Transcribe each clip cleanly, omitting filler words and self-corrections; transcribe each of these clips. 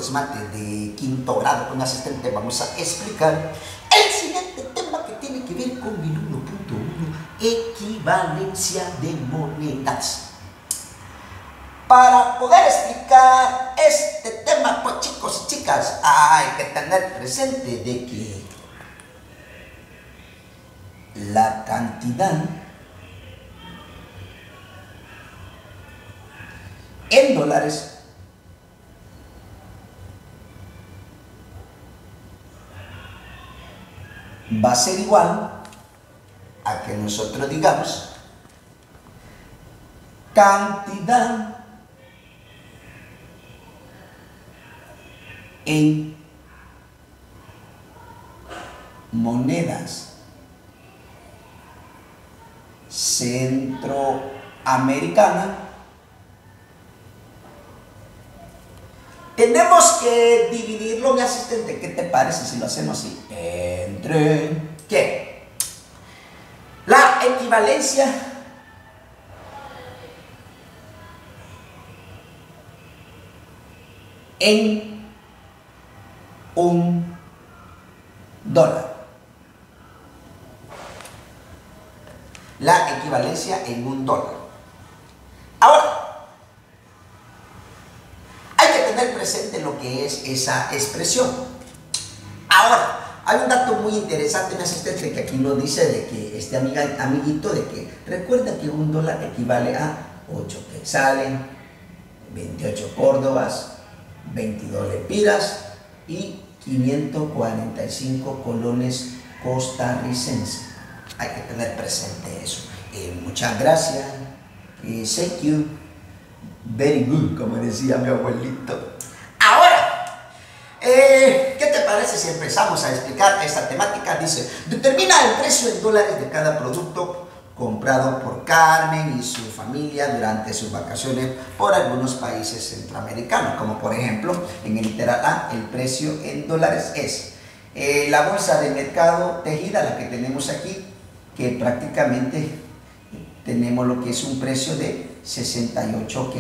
es mate de quinto grado con asistente, vamos a explicar el siguiente tema que tiene que ver con el 1.1, equivalencia de monedas. Para poder explicar este tema, pues chicos y chicas, hay que tener presente de que la cantidad en dólares va a ser igual a que nosotros digamos cantidad en monedas centroamericanas. Tenemos que dividirlo, mi asistente. ¿Qué te parece si lo hacemos así? Entre ¿qué? La equivalencia en un dólar. La equivalencia en un dólar. Ahora, hay que tener presente lo que es esa expresión. Ahora, hay un dato muy interesante, mi asistente, que aquí nos dice de que este amiguito, de que recuerda que un dólar equivale a 8 quetzales, 28 córdobas, 22 lempiras y 545 colones costarricenses. Hay que tener presente eso. Muchas gracias. Thank you. Very good, como decía mi abuelito. Ahora, ¿qué te parece si empezamos a explicar esta temática? Dice, determina el precio en dólares de cada producto comprado por Carmen y su familia durante sus vacaciones por algunos países centroamericanos, como por ejemplo, en el literal A, el precio en dólares es la bolsa de mercado tejida, la que tenemos aquí, que prácticamente tenemos lo que es un precio de 68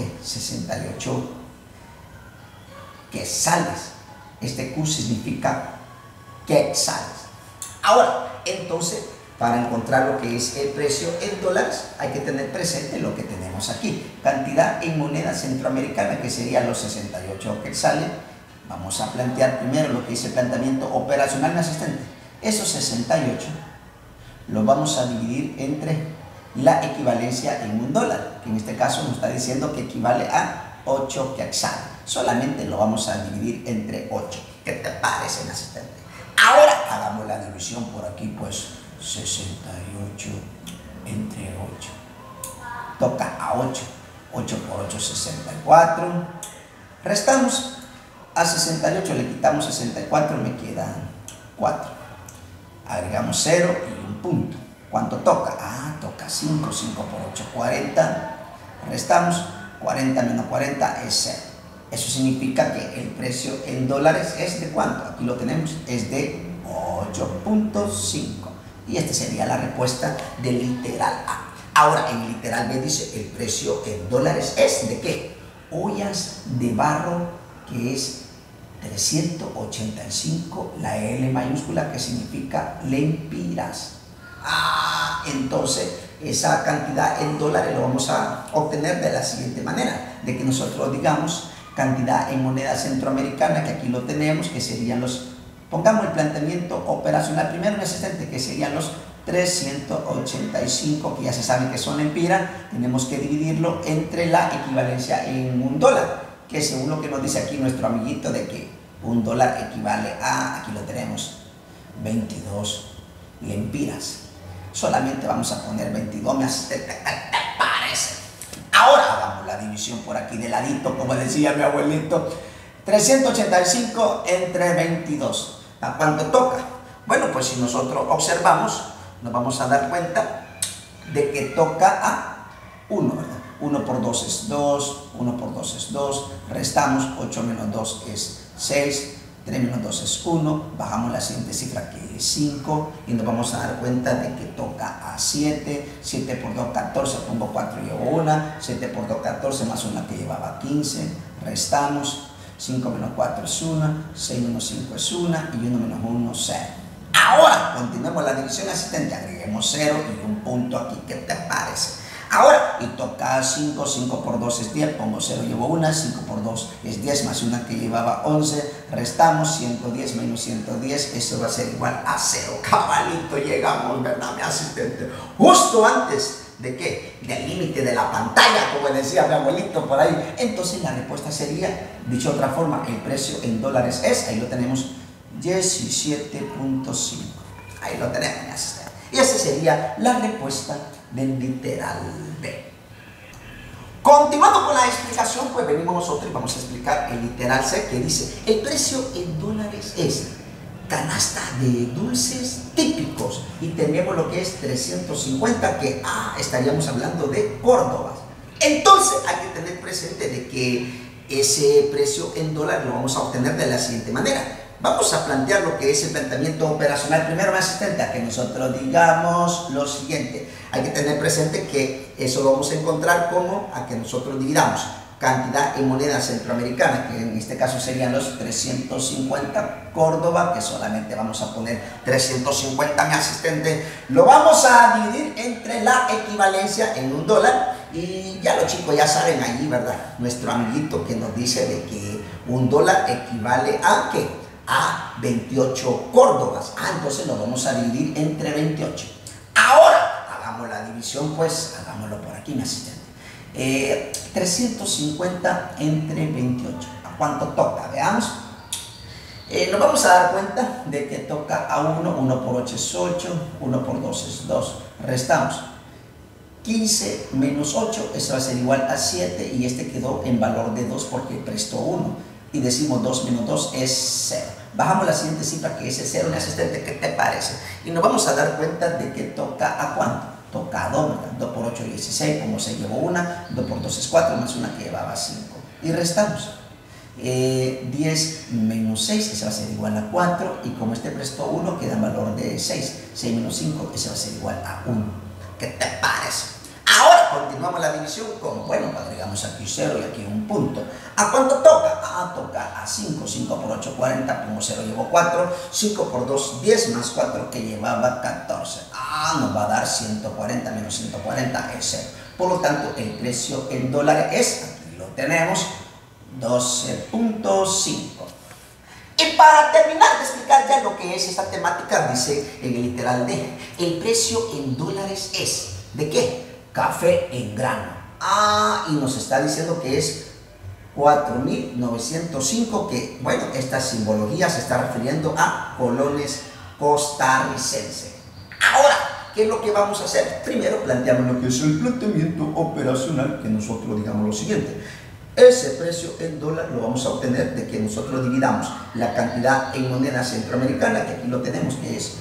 quetzales. Este Q significa quetzales. Ahora, entonces, para encontrar lo que es el precio en dólares, hay que tener presente lo que tenemos aquí. Cantidad en moneda centroamericana, que serían los 68 quetzales. Vamos a plantear primero lo que dice el planteamiento operacional, mi asistente. Esos 68 los vamos a dividir entre la equivalencia en un dólar, que en este caso nos está diciendo que equivale a 8 quetzales. Solamente lo vamos a dividir entre 8. ¿Qué te parece, mi asistente? Ahora hagamos la división por aquí, pues 68 entre 8. Toca a 8. 8 por 8, 64. Restamos. A 68 le quitamos 64, me quedan 4. Agregamos 0 y un punto. ¿Cuánto toca? Ah, toca 5. 5 por 8, 40. Restamos. 40 menos 40 es 0. Eso significa que el precio en dólares es de ¿cuánto? Aquí lo tenemos. Es de 8.5. Y esta sería la respuesta del literal A. Ahora, en el literal B dice el precio en dólares es de ¿qué? Ollas de barro, que es 385, la L mayúscula, que significa lempiras. Entonces, esa cantidad en dólares lo vamos a obtener de la siguiente manera, de que nosotros digamos cantidad en moneda centroamericana, que aquí lo tenemos, que serían los, pongamos el planteamiento operacional primero, mi asistente, que serían los 385, que ya se sabe que son lempiras. Tenemos que dividirlo entre la equivalencia en un dólar, que según lo que nos dice aquí nuestro amiguito, de que un dólar equivale a, aquí lo tenemos, 22 lempiras. Solamente vamos a poner 22, me asistente, ¿qué te parece? Ahora hagamos la división por aquí de ladito, como decía mi abuelito. 385 entre 22. ¿A cuánto toca? Bueno, pues si nosotros observamos, nos vamos a dar cuenta de que toca a 1, ¿verdad? 1 por 2 es 2, 1 por 2 es 2, restamos, 8 menos 2 es 6, 3 menos 2 es 1, bajamos la siguiente cifra que es 5 y nos vamos a dar cuenta de que toca a 7, 7 por 2, 14, pongo 4 y llevo 1, 7 por 2, 14 más 1 que llevaba 15, restamos, 5 menos 4 es 1, 6 menos 5 es 1 y 1 menos 1, 0. Ahora, continuemos la división asistente, agreguemos 0 y un punto aquí, ¿qué te parece? Ahora, y toca 5, 5 por 2 es 10, pongo 0, llevo 1, 5 por 2 es 10, más una que llevaba 11, restamos 110 menos 110, eso va a ser igual a 0. Cabalito, llegamos, ¿verdad, mi asistente? Justo antes ¿de qué? Del límite de la pantalla, como decía mi abuelito por ahí. Entonces la respuesta sería, dicho de otra forma, el precio en dólares es, ahí lo tenemos, 17.5. Ahí lo tenemos, mi asistente. Y esa sería la respuesta del literal B. Continuando con la explicación, pues venimos nosotros y vamos a explicar el literal C, que dice, el precio en dólares es canasta de dulces típicos, y tenemos lo que es 350, que estaríamos hablando de Córdoba. Entonces hay que tener presente de que ese precio en dólares lo vamos a obtener de la siguiente manera. Vamos a plantear lo que es el planteamiento operacional. Primero, mi asistente, a que nosotros digamos lo siguiente. Hay que tener presente que eso lo vamos a encontrar como a que nosotros dividamos cantidad en moneda centroamericana, que en este caso serían los 350 Córdoba, que solamente vamos a poner 350, mi asistente. Lo vamos a dividir entre la equivalencia en un dólar, y ya los chicos ya saben allí, ¿verdad? Nuestro amiguito que nos dice de que un dólar equivale a ¿qué? A 28 Córdobas. Entonces lo vamos a dividir entre 28. Ahora, hagamos la división, pues, hagámoslo por aquí, mi asistente. 350 entre 28. ¿A cuánto toca? Veamos. Nos vamos a dar cuenta de que toca a 1. 1 por 8 es 8. 1 por 2 es 2. Restamos. 15 menos 8, eso va a ser igual a 7. Y este quedó en valor de 2 porque prestó 1. Y decimos 2 menos 2 es 0. Bajamos la siguiente cifra, que es el 0, mi asistente. ¿Qué te parece? Y nos vamos a dar cuenta de que toca a ¿cuánto? Toca a 2, ¿verdad? 2 por 8 es 16, como se llevó 1, 2 por 2 es 4, más una que llevaba 5. Y restamos. 10 menos 6, ese va a ser igual a 4, y como este prestó 1, queda en valor de 6. 6 menos 5, ese va a ser igual a 1. ¿Qué te parece? Ahora continuamos la división con, bueno, agregamos aquí 0 y aquí un punto. ¿A cuánto toca? Toca a 5. 5 por 8, 40, como 0 llevó 4. 5 por 2, 10, más 4 que llevaba 14. Nos va a dar 140 menos 140 es 0. Por lo tanto, el precio en dólares es, aquí lo tenemos, 12.5. Y para terminar de explicar ya lo que es esta temática, dice en el literal D, el precio en dólares es, ¿de qué? Café en grano. Y nos está diciendo que es 4.905, que, bueno, esta simbología se está refiriendo a colones costarricenses. Ahora, ¿qué es lo que vamos a hacer? Primero planteamos lo que es el planteamiento operacional, que nosotros digamos lo siguiente. Ese precio en dólar lo vamos a obtener de que nosotros dividamos la cantidad en moneda centroamericana, que aquí lo tenemos, que es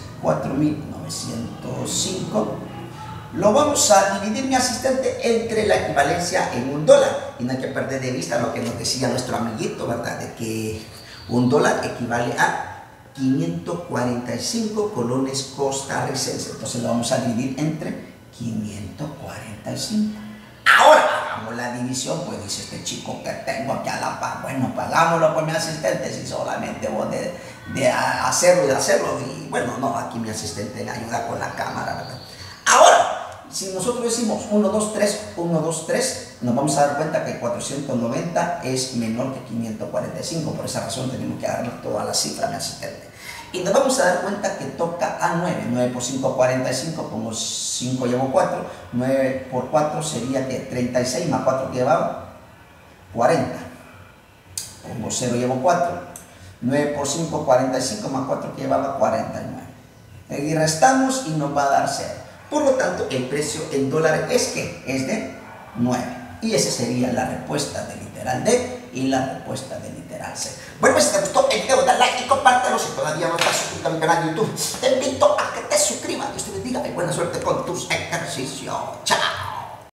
4.905. Lo vamos a dividir, mi asistente, entre la equivalencia en un dólar. Y no hay que perder de vista lo que nos decía nuestro amiguito, ¿verdad? De que un dólar equivale a 545 colones costarricenses. Entonces lo vamos a dividir entre 545. Ahora hagamos la división, pues dice este chico que tengo aquí a la par. Bueno, pues hagámoslo por mi asistente, si solamente vos de hacerlo. Y bueno, no, aquí mi asistente me ayuda con la cámara, ¿verdad? Ahora, si nosotros decimos 1, 2, 3, 1, 2, 3, nos vamos a dar cuenta que 490 es menor que 545. Por esa razón tenemos que darle toda la cifra a mi asistente. Y nos vamos a dar cuenta que toca a 9. 9 por 5, 45. Como 5 llevo 4. 9 por 4 sería que 36 más 4 que llevaba 40. Como 0 llevo 4. 9 por 5, 45 más 4 que llevaba 49. Y restamos y nos va a dar 0. Por lo tanto, el precio en dólares es que es de 9. Y esa sería la respuesta del literal D y la respuesta del literal C. Bueno, pues si te gustó el video, dale like y compártelo. Si todavía no estás suscrito a mi canal de YouTube, te invito a que te suscribas. Dios te bendiga y buena suerte con tus ejercicios. Chao.